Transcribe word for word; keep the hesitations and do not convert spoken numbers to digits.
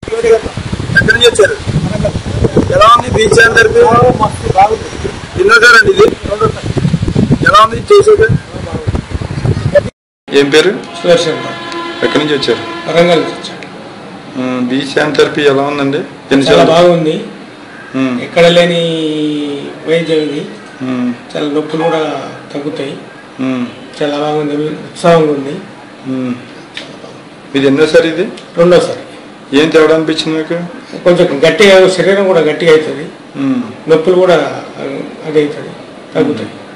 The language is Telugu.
ఎక్కడి నుంచి వచ్చారు? ఎలా ఉంది బీచ్ థెరపీ? ఎన్నోసారండి ఇది? ఎలా ఉంది చేసేది? ఏం పేరు? సుదర్శన్. ఎక్కడి నుంచి వచ్చారు? వరంగల్ నుంచి వచ్చారు. బీచ్ థెరపీ ఎలా ఉందండి? చాలా బాగుంది. ఎక్కడ లేని వైద్యం ఇది. చాలా నొప్పులు కూడా తగ్గుతాయి. చాలా బాగుంది, ఉత్సాహంగా ఉంది. ఇది ఎన్నోసారి? ఇది రెండోసారి. ఏం తేడా అనిపించింది మీకు? కొంచెం గట్టిగా, శరీరం కూడా గట్టిగా అవుతుంది, నొప్పులు కూడా అది అవుతుంది, తగ్గుతాయి.